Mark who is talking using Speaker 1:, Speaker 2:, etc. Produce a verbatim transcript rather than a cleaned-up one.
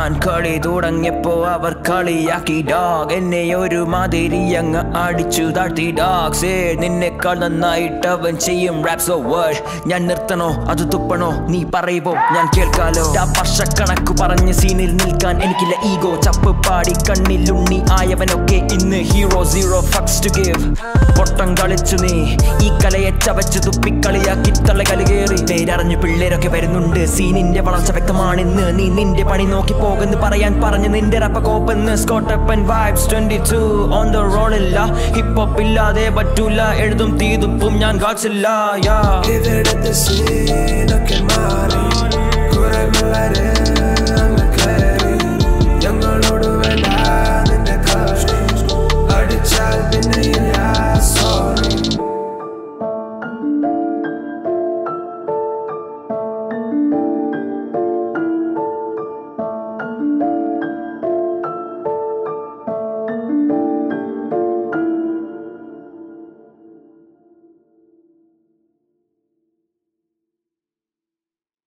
Speaker 1: ഞാൻ കളി തുടങ്ങിയപ്പോ അവർ കളിയാക്കി ഡോഗ് എന്നെ ഒരു മാതിരി അങ്ങ് അടിച്ചു താഴ്ത്തി ഡോഗ്സ് നിന്നെക്കാൾ നന്നായിട്ട് അവൻ ചെയ്യും റാപ്സോ വേർഡ് ഞാൻ നിർത്തണോ അത് തുപ്പണോ നീ പറയുവോ ഞാൻ കേൾക്കാലോ വർഷക്കണക്കു പറഞ്ഞ സീനിൽ നിൽക്കാൻ എനിക്കില്ല ഈഗോ ചപ്പ് പാടി കണ്ണിലുണ്ണി ആയവനൊക്കെ ഇന്ന് hero zero fucks to give പൊട്ടം കളിച്ചു നീ ഈ കലയെ ചവച്ച് തുപ്പിക്കളിയാക്കി തള്ളകല് കയറി പേരറിഞ്ഞു പിള്ളേരൊക്കെ വരുന്നുണ്ട് സീനിന്റെ വളർച്ച വ്യക്തമാണെന്ന് നീ നിന്റെ പണി നോക്കി പോകുന്നു പറയാൻ പറഞ്ഞു നിന്റെ റപ്പ കോപ്പെന്ന് സ്കോട്ടപ്പൻ vibes twenty two on the റോളില്ല ഹിപ്പ് ഹോപ്പ് ഇല്ലാതെ പറ്റൂല എഴുതും തീതുപ്പും ഞാൻ ഗാഡ്സില്ല
Speaker 2: ഇവിടുത്തെ സീനൊക്കെ മാറി കുറേ